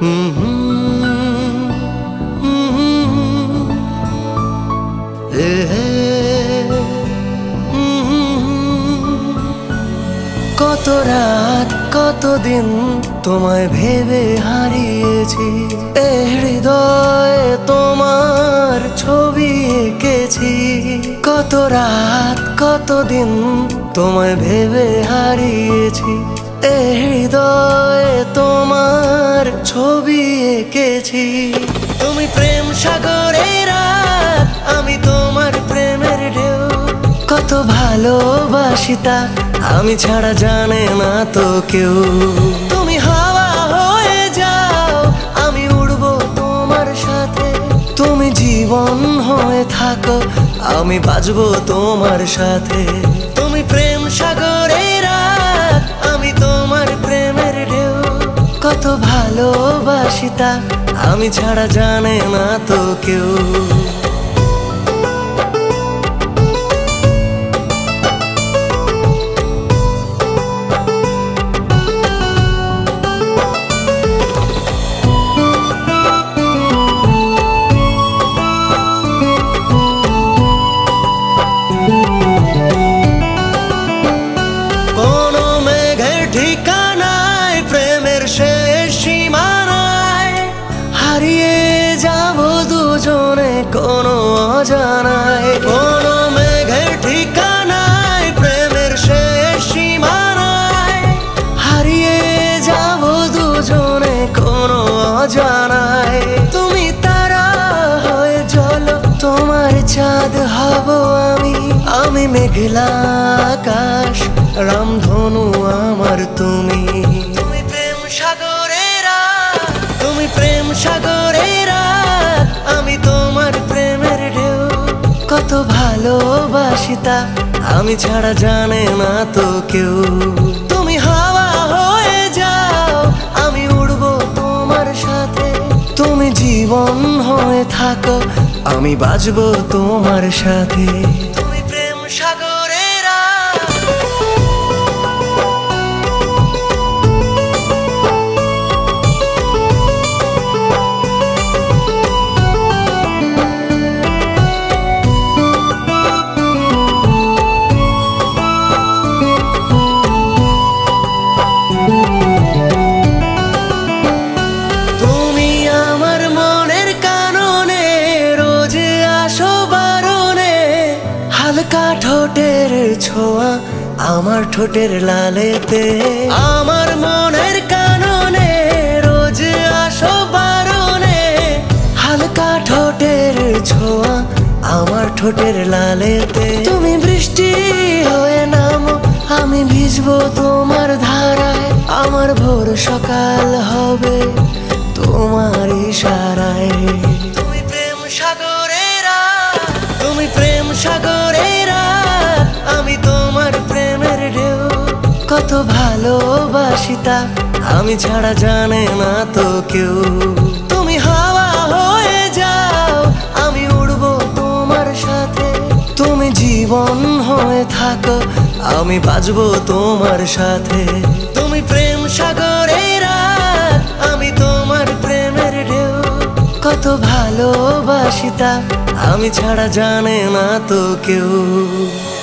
কত রাত কত দিন তোমায় ভেবে হারিয়েছি, এ হৃদয়ে তোমার ছবি এঁকেছি। কত রাত কত দিন তোমায় ভেবে হারিয়েছি, এ হৃদয়ে তোমার ছবি এঁকেছি। তুমি প্রেম সাগরে রাত, আমি তোমার প্রেমের ঢেউ। কত ভালোবাসি তা আমি ছাড়া জানে না তো কেউ। তুমি হাওয়া হয়ে যাও, আমি উড়বো তোমার সাথে। তুমি জীবন হয়ে থাকো, আমি বাঁচবো তোমার সাথে। তুমি প্রেম সাগরে রাত, আমি তোমার প্রেমের ঢেউ। কত ভালোবাসি তা আমি ছাড়া জানে না তো কেউ। হারিয়ে যাব দুজনে কোনো অজানায়, কোনো মেঘের ঠিকানায় প্রেমের শেষ সীমানায়। হারিয়ে যাব দুজনে কোনো অজানায়। তুমি তারা হয়ে জ্বলো, তোমার চাঁদ হব আমি। আমি মেঘলা আকাশ, রামধনু আমার তুমি। তুমি প্রেম সাগরে রাত, তুমি প্রেম সাগরে রাত, আমি তোমার প্রেমের ঢেউ। কত ভালোবাসি তা আমি ছাড়া জানে না তো কেউ। তুমি হাওয়া হয়ে যাও, আমি উড়বো তোমার সাথে। তুমি জীবন হয়ে থাকো, আমি বাঁচবো তোমার সাথে। তুমি প্রেম সাগরে রাত। হালকা ঠোঁটের ছোঁয়া আমার ঠোঁটের লালেতে, আমার মনের কাননে রোজ আসো বারণে। হালকা ঠোঁটের ছোঁয়া আমার ঠোঁটের লালেতে। তুমি বৃষ্টি হয়ে নামো, আমি ভিজবো তোমার ধারায়। আমার ভোর সকাল হবে তোমার ইশারায়। তুমি প্রেম সাগরে রাত, তুমি প্রেম সাগরে রাত, আমি তোমার প্রেমের ঢেউ। কত ভালোবাসি তা আমি ছাড়া জানে না তো কেউ। তুমি হাওয়া হয়ে যাও, আমি উড়বো তোমার সাথে। তুমি জীবন হয়ে থাকো, আমি বাঁচবো তোমার সাথে। তুমি প্রেম সাগরে রাত, আমি তোমার প্রেমের ঢেউ। কত ভালোবাসি তা আমি ছাড়া জানে না তো কেউ।